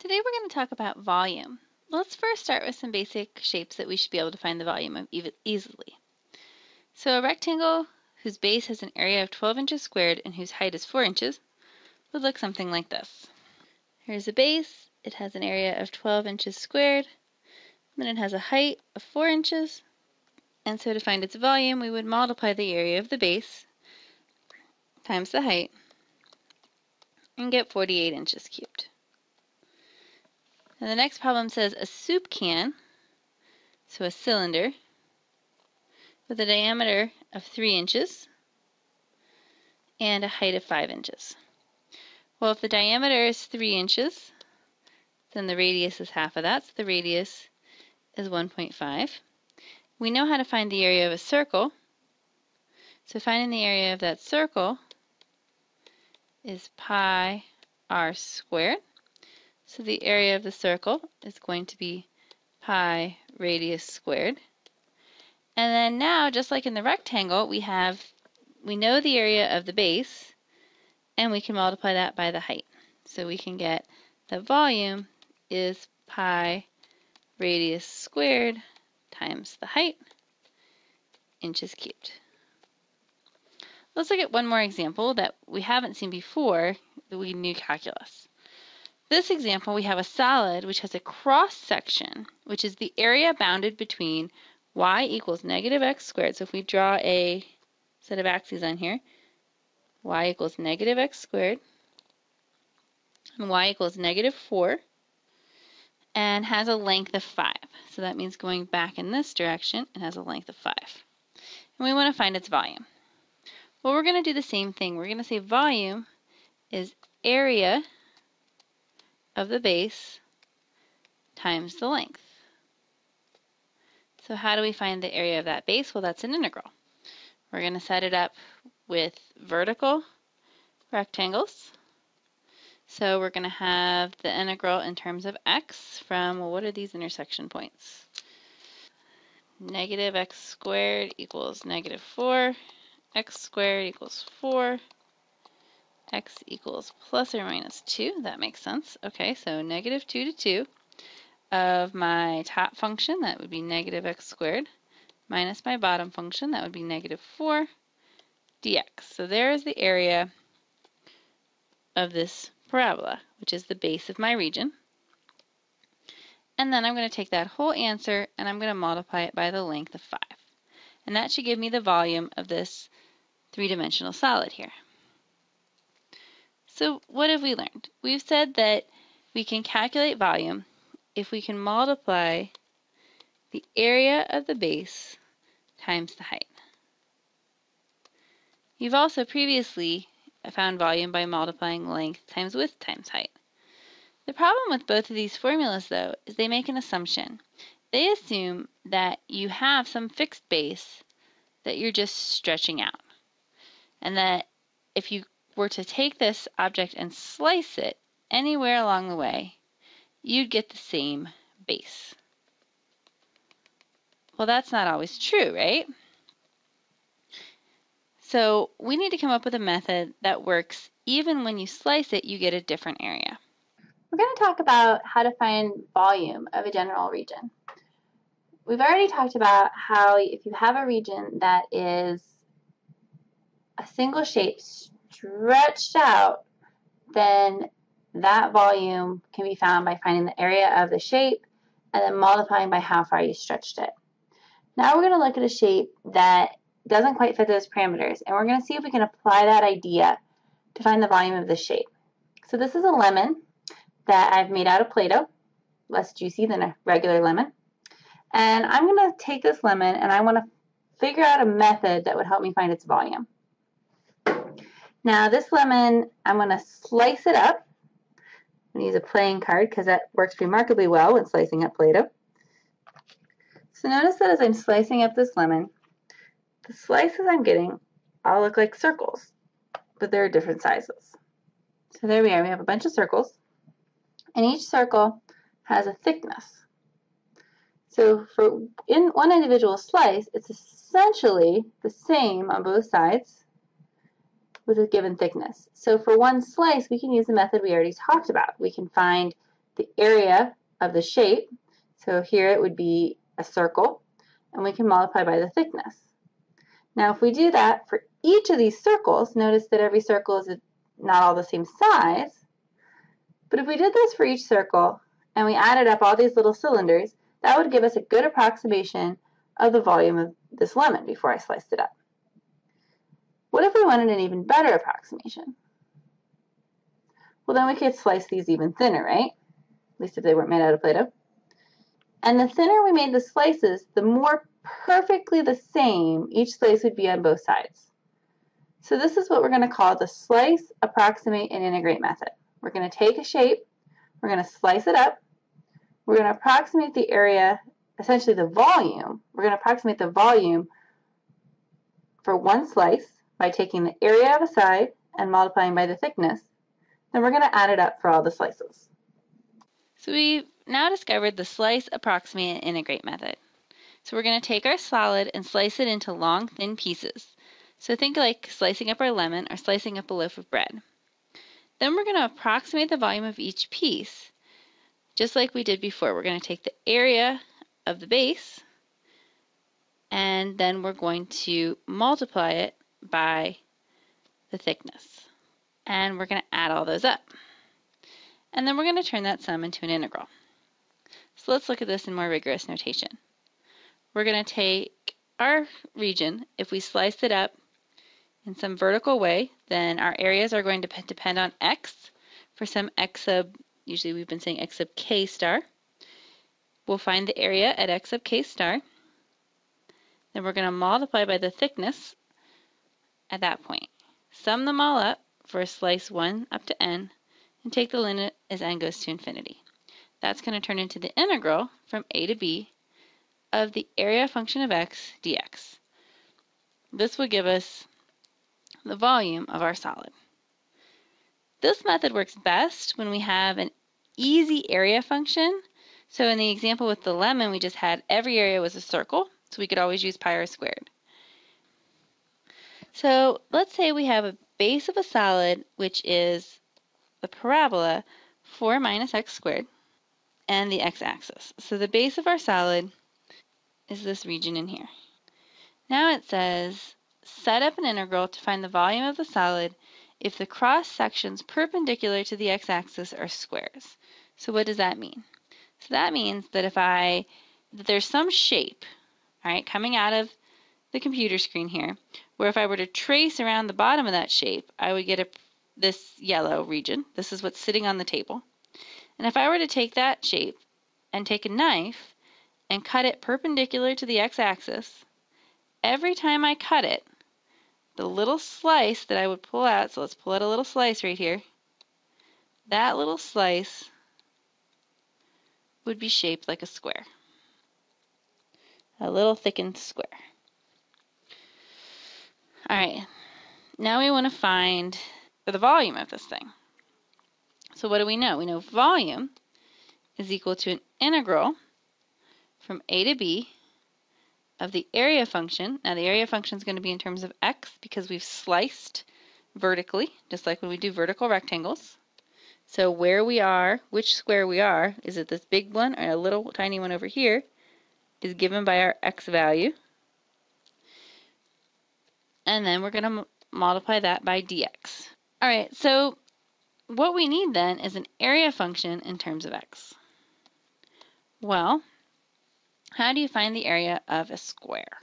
Today we're going to talk about volume. Let's first start with some basic shapes that we should be able to find the volume of easily. So a rectangle whose base has an area of 12 inches squared and whose height is 4 inches would look something like this. Here's a base. It has an area of 12 inches squared. Then it has a height of 4 inches. And so to find its volume, we would multiply the area of the base times the height and get 48 inches cubed. And the next problem says a soup can, so a cylinder, with a diameter of 3 inches and a height of 5 inches. Well, if the diameter is 3 inches, then the radius is half of that, so the radius is 1.5. We know how to find the area of a circle, so finding the area of that circle is pi r squared. So the area of the circle is going to be pi radius squared. And then now, just like in the rectangle, we know the area of the base, and we can multiply that by the height. So we can get the volume is pi radius squared times the height, inches cubed. Let's look at one more example that we haven't seen before that we knew calculus. This example, we have a solid which has a cross section, which is the area bounded between y equals negative x squared. So if we draw a set of axes on here, y equals negative x squared, and y equals negative 4, and has a length of 5. So that means going back in this direction, it has a length of 5. And we want to find its volume. Well, we're going to do the same thing. We're going to say volume is area of the base times the length. So how do we find the area of that base? Well, that's an integral. We're going to set it up with vertical rectangles. So we're going to have the integral in terms of x from, well, what are these intersection points? Negative x squared equals negative 4, x squared equals 4, x equals plus or minus 2. That makes sense. Okay, so negative 2 to 2 of my top function, that would be negative x squared, minus my bottom function, that would be negative 4 dx. So there is the area of this parabola, which is the base of my region. And then I'm going to take that whole answer and I'm going to multiply it by the length of 5. And that should give me the volume of this three-dimensional solid here. So what have we learned? We've said that we can calculate volume if we can multiply the area of the base times the height. You've also previously found volume by multiplying length times width times height. The problem with both of these formulas, though, is they make an assumption. They assume that you have some fixed base that you're just stretching out, and that if you were to take this object and slice it anywhere along the way, you'd get the same base. Well, that's not always true, right? So we need to come up with a method that works even when you slice it, you get a different area. We're going to talk about how to find volume of a general region. We've already talked about how if you have a region that is a single shape stretched out, then that volume can be found by finding the area of the shape and then multiplying by how far you stretched it. Now we're going to look at a shape that doesn't quite fit those parameters, and we're going to see if we can apply that idea to find the volume of the shape. So this is a lemon that I've made out of Play-Doh, less juicy than a regular lemon. And I'm going to take this lemon and I want to figure out a method that would help me find its volume. Now this lemon, I'm going to slice it up. I'm going to use a playing card because that works remarkably well when slicing up Play-Doh. So notice that as I'm slicing up this lemon, the slices I'm getting all look like circles, but they're different sizes. So there we are. We have a bunch of circles, and each circle has a thickness. So in one individual slice, it's essentially the same on both sides with a given thickness. So for one slice, we can use the method we already talked about. We can find the area of the shape. So here it would be a circle, and we can multiply by the thickness. Now if we do that for each of these circles, notice that every circle is not all the same size, but if we did this for each circle and we added up all these little cylinders, that would give us a good approximation of the volume of this lemon before I sliced it up. What if we wanted an even better approximation? Well, then we could slice these even thinner, right? At least if they weren't made out of Play-Doh. And the thinner we made the slices, the more perfectly the same each slice would be on both sides. So this is what we're going to call the slice, approximate, and integrate method. We're going to take a shape, we're going to slice it up, we're going to approximate the area, essentially the volume. We're going to approximate the volume for one slice by taking the area of a side and multiplying by the thickness. Then we're going to add it up for all the slices. So we've now discovered the slice, approximate, and integrate method. So we're going to take our solid and slice it into long, thin pieces. So think like slicing up our lemon or slicing up a loaf of bread. Then we're going to approximate the volume of each piece, just like we did before. We're going to take the area of the base, and then we're going to multiply it by the thickness. And we're going to add all those up. And then we're going to turn that sum into an integral. So let's look at this in more rigorous notation. We're going to take our region. If we slice it up in some vertical way, then our areas are going to depend on x. For some x sub, usually we've been saying x sub k star. We'll find the area at x sub k star. Then we're going to multiply by the thickness at that point. Sum them all up for slice 1 up to n, and take the limit as n goes to infinity. That's going to turn into the integral from a to b of the area function of x dx. This will give us the volume of our solid. This method works best when we have an easy area function. So in the example with the lemon, we just had every area was a circle, so we could always use pi r squared. So let's say we have a base of a solid, which is the parabola 4 minus x squared, and the x-axis. So the base of our solid is this region in here. Now it says, set up an integral to find the volume of the solid if the cross sections perpendicular to the x-axis are squares. So what does that mean? So that means that that there's some shape, all right, coming out of the computer screen here, where if I were to trace around the bottom of that shape, I would get this yellow region. This is what's sitting on the table. And if I were to take that shape and take a knife and cut it perpendicular to the x-axis, every time I cut it, the little slice that I would pull out, so let's pull out a little slice right here, that little slice would be shaped like a square, a little thickened square. All right, now we want to find the volume of this thing. So what do we know? We know volume is equal to an integral from a to b of the area function. Now the area function is going to be in terms of x because we've sliced vertically, just like when we do vertical rectangles. So where we are, which square we are, is it this big one or a little tiny one over here, is given by our x value. And then we're going to multiply that by dx. All right, so what we need then is an area function in terms of x. Well, how do you find the area of a square?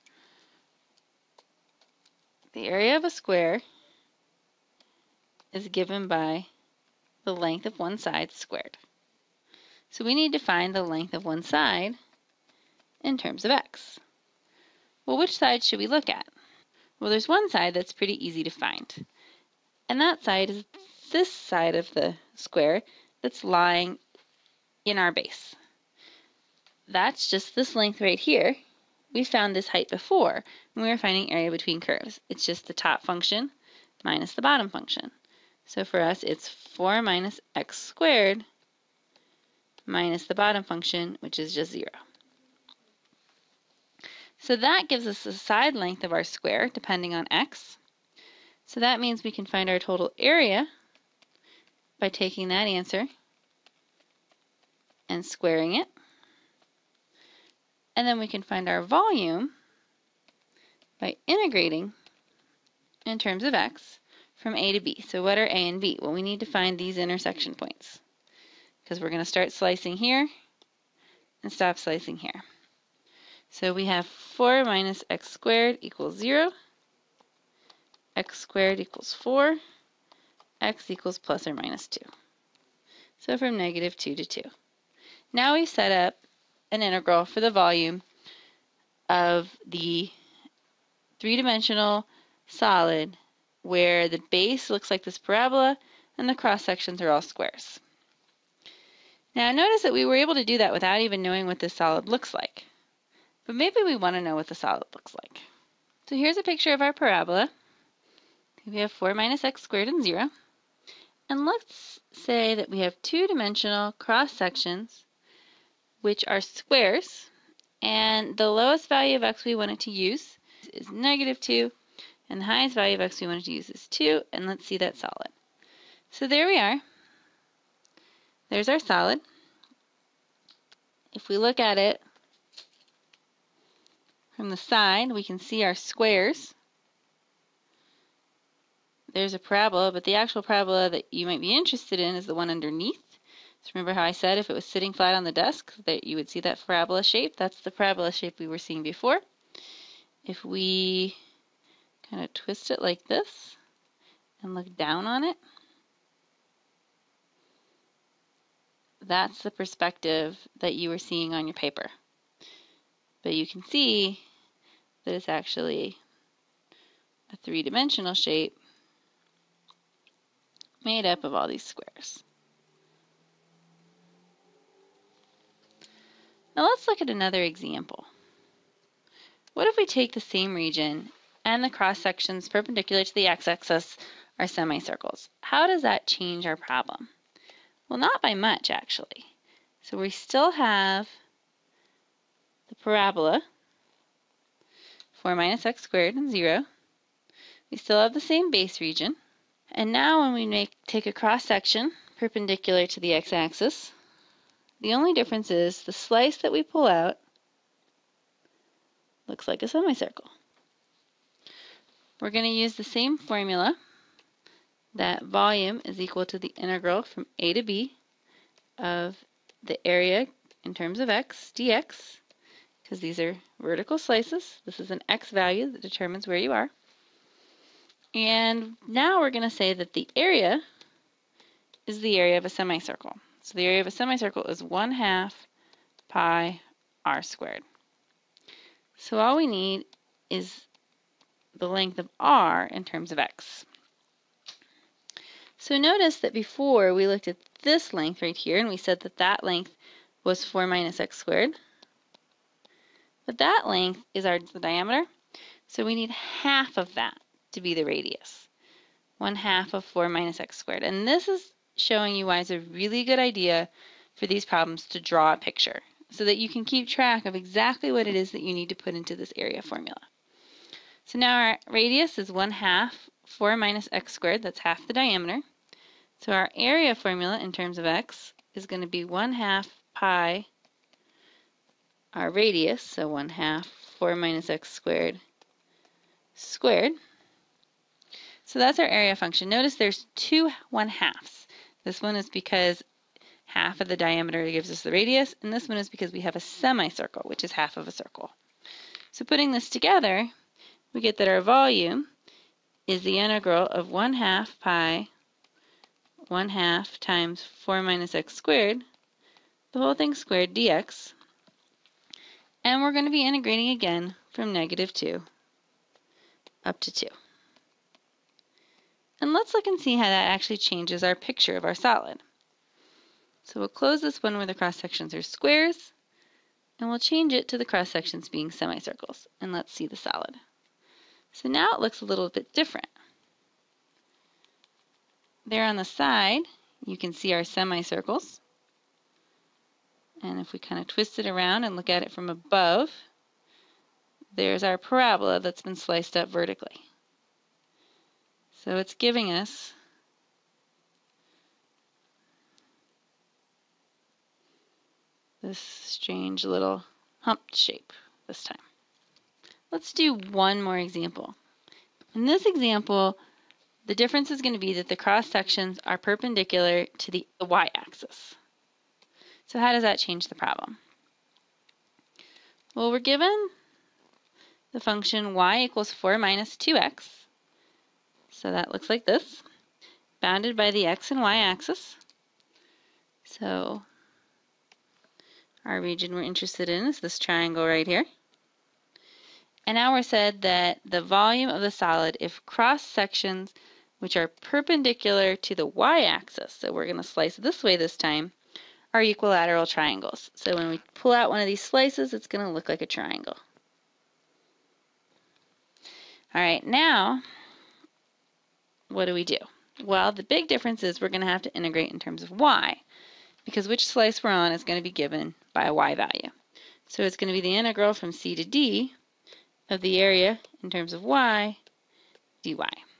The area of a square is given by the length of one side squared. So we need to find the length of one side in terms of x. Well, which side should we look at? Well, there's one side that's pretty easy to find. And that side is this side of the square that's lying in our base. That's just this length right here. We found this height before when we were finding area between curves. It's just the top function minus the bottom function. So for us, it's 4 minus x squared minus the bottom function, which is just 0. So that gives us the side length of our square, depending on x. So that means we can find our total area by taking that answer and squaring it. And then we can find our volume by integrating in terms of x from a to b. So what are a and b? Well, we need to find these intersection points because we're going to start slicing here and stop slicing here. So we have 4 minus x squared equals 0, x squared equals 4, x equals plus or minus 2. So from negative 2 to 2. Now we've set up an integral for the volume of the three-dimensional solid where the base looks like this parabola and the cross sections are all squares. Now notice that we were able to do that without even knowing what this solid looks like. But maybe we want to know what the solid looks like. So here's a picture of our parabola. We have 4 minus x squared and 0. And let's say that we have two-dimensional cross sections which are squares, and the lowest value of x we wanted to use is negative 2, and the highest value of x we wanted to use is 2, and let's see that solid. So there we are. There's our solid. If we look at it from the side, we can see our squares. There's a parabola, but the actual parabola that you might be interested in is the one underneath. So remember how I said if it was sitting flat on the desk that you would see that parabola shape? That's the parabola shape we were seeing before. If we kind of twist it like this and look down on it, that's the perspective that you were seeing on your paper. But you can see that it's actually a three-dimensional shape made up of all these squares. Now let's look at another example. What if we take the same region and the cross sections perpendicular to the x-axis are semicircles? How does that change our problem? Well, not by much, actually. So we still have the parabola, 4 minus x squared and 0. We still have the same base region. And now when we take a cross section perpendicular to the x-axis, the only difference is the slice that we pull out looks like a semicircle. We're going to use the same formula that volume is equal to the integral from a to b of the area in terms of x dx, because these are vertical slices. This is an x value that determines where you are. And now we're going to say that the area is the area of a semicircle. So the area of a semicircle is 1/2 pi r squared. So all we need is the length of r in terms of x. So notice that before we looked at this length right here and we said that that length was 4 minus x squared. But that length is the diameter, so we need half of that to be the radius. 1/2 of 4 minus x squared. And this is showing you why it's a really good idea for these problems to draw a picture so that you can keep track of exactly what it is that you need to put into this area formula. So now our radius is 1/2 4 minus x squared, that's half the diameter. So our area formula in terms of x is going to be 1/2 pi our radius, so 1/2 4 minus x squared squared. So that's our area function. Notice there's two 1/2s. This one is because half of the diameter gives us the radius, and this one is because we have a semicircle, which is half of a circle. So putting this together, we get that our volume is the integral of 1/2 pi 1/2 times 4 minus x squared, the whole thing squared dx. And we're going to be integrating again from -2 up to 2. And let's look and see how that actually changes our picture of our solid. So we'll close this one where the cross sections are squares, and we'll change it to the cross sections being semicircles. And let's see the solid. So now it looks a little bit different. There on the side, you can see our semicircles. And if we kind of twist it around and look at it from above, there's our parabola that's been sliced up vertically. So it's giving us this strange little humped shape this time. Let's do one more example. In this example, the difference is going to be that the cross sections are perpendicular to the y-axis. So how does that change the problem? Well, we're given the function y equals 4 minus 2x. So that looks like this, bounded by the x and y axis. So our region we're interested in is this triangle right here. And now we're said that the volume of the solid, if cross sections which are perpendicular to the y-axis, so we're going to slice this way this time, are equilateral triangles. So when we pull out one of these slices, it's going to look like a triangle. All right, now what do we do? Well, the big difference is we're going to have to integrate in terms of y, because which slice we're on is going to be given by a y value. So it's going to be the integral from c to d of the area in terms of y dy.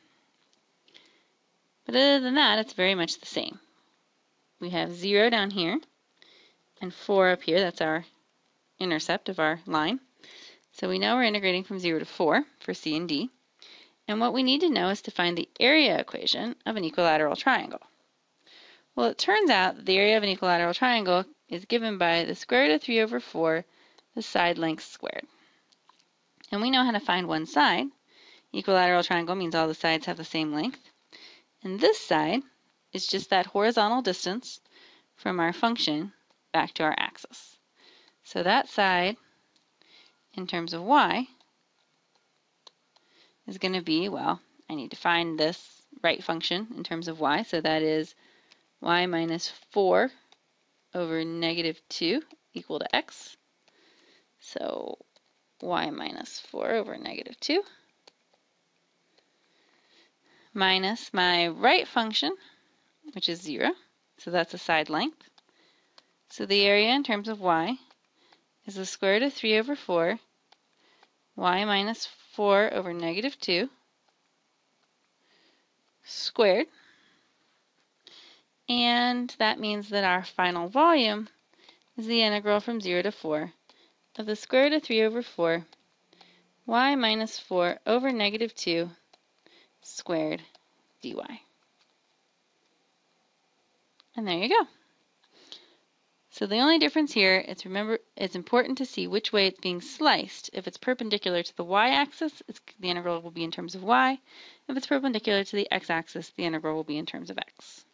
But other than that, it's very much the same. We have 0 down here and 4 up here. That's our intercept of our line. So we know we're integrating from 0 to 4 for c and d. And what we need to know is to find the area equation of an equilateral triangle. Well, it turns out that the area of an equilateral triangle is given by the square root of 3 over 4, the side lengths squared. And we know how to find one side. Equilateral triangle means all the sides have the same length. And this side is just that horizontal distance from our function back to our axis. So that side, in terms of y, is going to be, well, I need to find this right function in terms of y. So that is y minus 4 over negative 2 equal to x. So y minus 4 over negative 2 minus my right function, which is 0. So that's a side length. So the area in terms of y is the square root of 3 over 4, y minus 4 over negative 2 squared. And that means that our final volume is the integral from 0 to 4 of the square root of 3 over 4, y minus 4 over negative 2 squared dy. And there you go. So the only difference here is, remember, it's important to see which way it's being sliced. If it's perpendicular to the y-axis, the integral will be in terms of y. If it's perpendicular to the x-axis, the integral will be in terms of x.